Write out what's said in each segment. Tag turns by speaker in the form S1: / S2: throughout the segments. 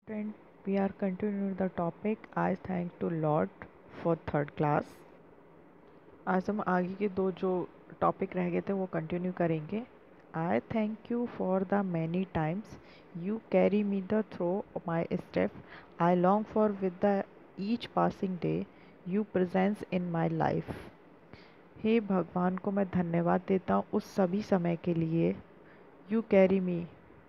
S1: Friend, we are continuing the topic I thank to Lord for third class. आज हम आगे के दो जो टॉपिक रह गए थे वो कंटिन्यू करेंगे. I thank you for the many times you carry me the through my step. I long for with the each passing day you presence in my life. हे भगवान को मैं धन्यवाद देता हूँ उस सभी समय के लिए. You carry me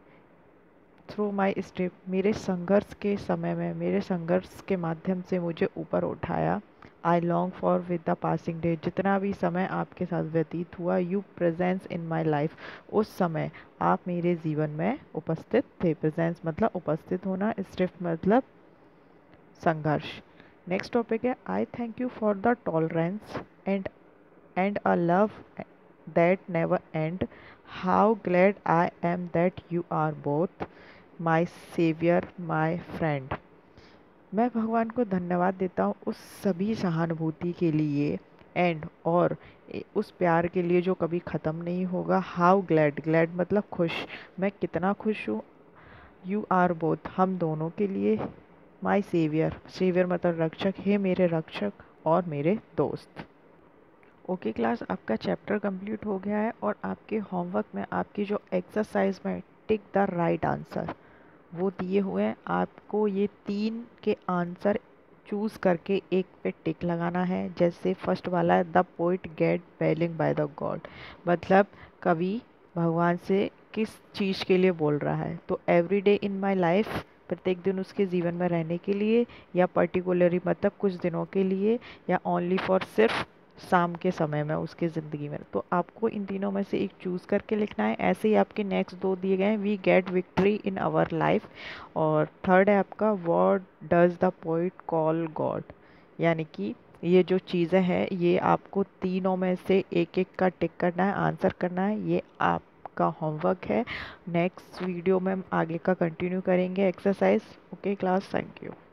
S1: through my step, मेरे संघर्ष के समय में मेरे संघर्ष के माध्यम से मुझे ऊपर उठाया. I long for with the passing day, जितना भी समय आपके साथ व्यतीत हुआ. You presence in my life, उस समय आप मेरे जीवन में उपस्थित थे. प्रेजेंस मतलब उपस्थित होना, स्टेप मतलब संघर्ष. नेक्स्ट टॉपिक है I thank you for the tolerance and a love that never end. How glad I am that you are both my savior, my friend. मैं भगवान को धन्यवाद देता हूँ उस सभी सहानुभूति के लिए एंड और उस प्यार के लिए जो कभी ख़त्म नहीं होगा. हाउ ग्लैड, ग्लैड मतलब खुश, मैं कितना खुश हूँ. यू आर बोथ, हम दोनों के लिए. माई सेवियर, सेवियर मतलब रक्षक, है मेरे रक्षक और मेरे दोस्त. ओके क्लास, आपका चैप्टर कंप्लीट हो गया है और आपके होमवर्क में आपकी जो एक्सरसाइज में टिक द राइट आंसर वो दिए हुए हैं. आपको ये 3 के आंसर चूज़ करके एक पे टिक लगाना है. जैसे फर्स्ट वाला है the poet get belling by the God, मतलब कवि भगवान से किस चीज़ के लिए बोल रहा है. तो every day in my life, प्रत्येक दिन उसके जीवन में रहने के लिए, या पर्टिकुलरली मतलब कुछ दिनों के लिए, या ओनली फॉर सिर्फ शाम के समय में उसके ज़िंदगी में. तो आपको इन तीनों में से एक चूज़ करके लिखना है. ऐसे ही आपके नेक्स्ट 2 दिए गए हैं we get victory in our life, और थर्ड है आपका what does the poet call God. यानी कि ये जो चीज़ें हैं ये आपको तीनों में से एक एक का टिक करना है, आंसर करना है. ये आपका होमवर्क है. नेक्स्ट वीडियो में हम आगे का कंटिन्यू करेंगे exercise. Okay class, thank you.